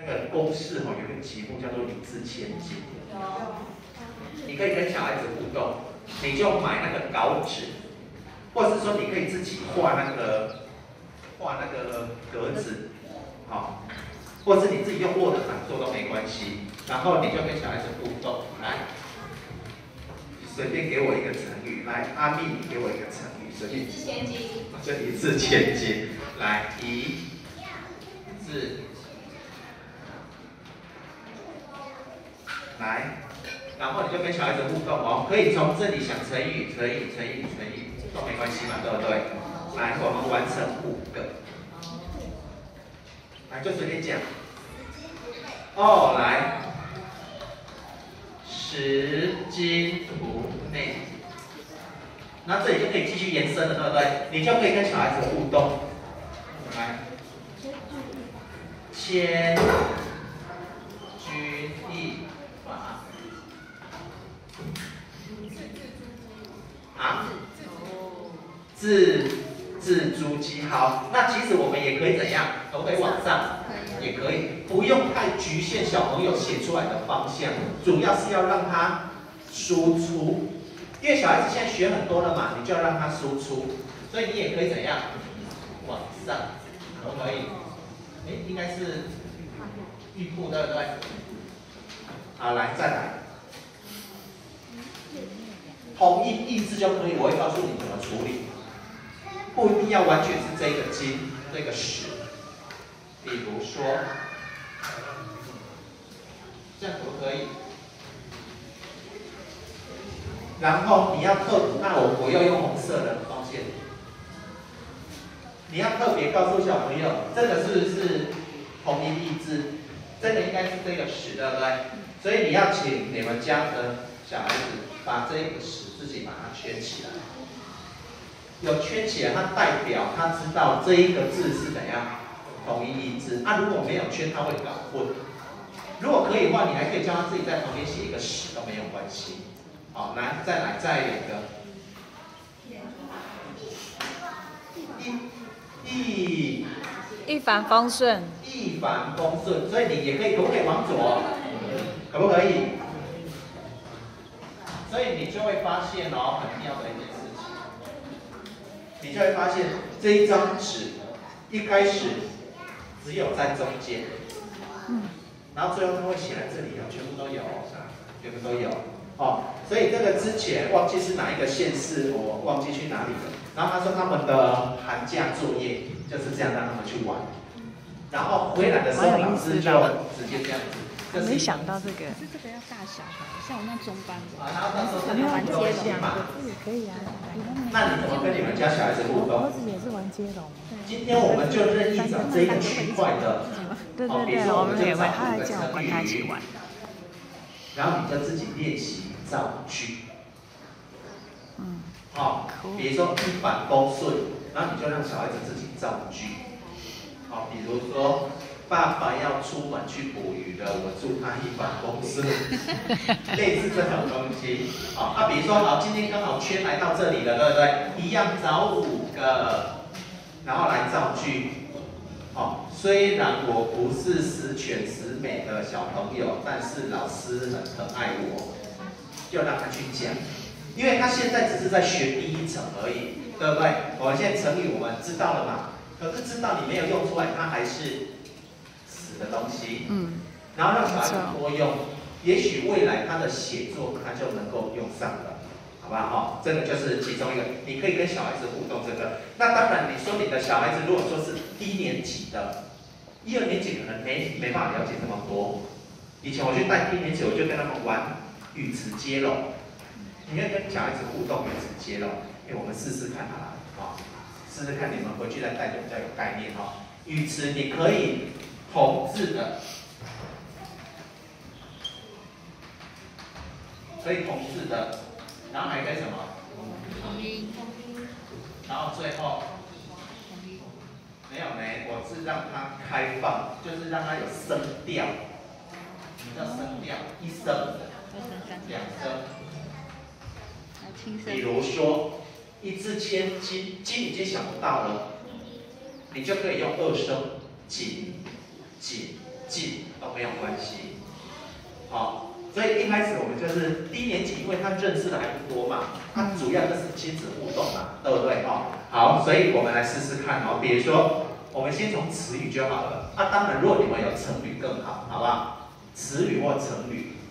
那个公式有一个题目叫做一字千金。你可以跟小孩子互动，你就买那个稿纸，或者是说你可以自己画那个格子，好，或者是你自己用 Word 档做都没关系。然后你就跟小孩子互动，来，随便给我一个成语，来，阿蜜，你给我一个成语，随便。一字千金。就一字千金，来，一字。 来，然后你就跟小孩子互动哦，可以从这里想成语都没关系嘛，对不对？来，我们完成5个，来就随便讲。哦，来，10金图内，那这里就可以继续延伸了，对不对？你就可以跟小孩子互动。来，千钧一发。 啊，字珠玑。好，那其实我们也可以怎样？可不可以往上？也可以，不用太局限小朋友写出来的方向，主要是要让他输出。因为小孩子现在学很多了嘛，你就要让他输出，所以你也可以怎样？往上，可不可以？哎，应该是玉库对不对？好，来再来。 同音异字就可以，我会告诉你怎么处理，不一定要完全是这个金，这个石。比如说，这样可不可以？然后你要那我要用红色的，抱歉。你要特别告诉小朋友，这个是不是同音异字？这个应该是这个石，对不对？所以你要请你们家的小孩子把这个石。 自己把它圈起来，有圈起来，它代表他知道这一个字是怎样同音异字。啊，如果没有圈，他会搞混。如果可以的话，你还可以叫他自己在旁边写一个10都没有关系。好，来，再两个， 一帆风顺。 一帆风顺，所以你也可以，可不可以往左？可不可以？ 所以你就会发现哦，很妙的一件事情，你就会发现这一张纸一开始只有在中间，然后最后它会写在这里哦，全部都有，全部都有哦。所以这个之前忘记是哪一个县市，我忘记去哪里了。然后他说他们的寒假作业就是这样让他们去玩，然后回来的时候老师就直接这样子。 我没想到这个， 是这个要大小的，像我那中班的， 然后到时候可能玩接龙嘛， 也可以啊。 那你怎么跟你们家小孩子互动？ 儿子也是玩接龙。 今天我们就任意找这个区块的， 对，我们也会，他还叫我跟他一起玩。 然后你就自己练习造句。好，比如说一帆风顺，然后你就让小孩子自己造句。好，比如说。 爸爸要出门去捕鱼了，我祝他一帆风顺，类似这种东西。好，那比如说，好，今天刚好圈来到这里了，对不对？一样找5个，然后来造句。好，虽然我不是十全十美的小朋友，但是老师很爱我，就让他去讲，因为他现在只是在学第1层而已，对不对？我们现在成语我们知道了嘛，可是知道你没有用出来，他还是。 的东西，然后让小孩子多用，也许未来他的写作他就能够用上了，好吧？哈，这个就是其中一个，你可以跟小孩子互动这个。那当然，你说你的小孩子如果说是1年级的，1、2年级可能没办法了解这么多。以前我去带1年级，我就跟他们玩语词接龙，你要跟小孩子互动语词接龙，我们试试看好了，啊，试试看你们回去再带就比较有概念哈。语词你可以。 红字的，所以红字的，然后还可以什么？同音。然后最后没有呢，我是让它开放，就是让它有声调。什么叫声调？1声、2声。比如说一字千金，金已经想不到了，你就可以用2声金。 进都没有关系。好，所以一开始我们就是低年级，因为他认识的还不多嘛，他主要就是亲子互动嘛，对不对？好，所以我们来试试看哦。比如说，我们先从词语就好了。当然，如果你们有成语更好，好不好？词语或成语。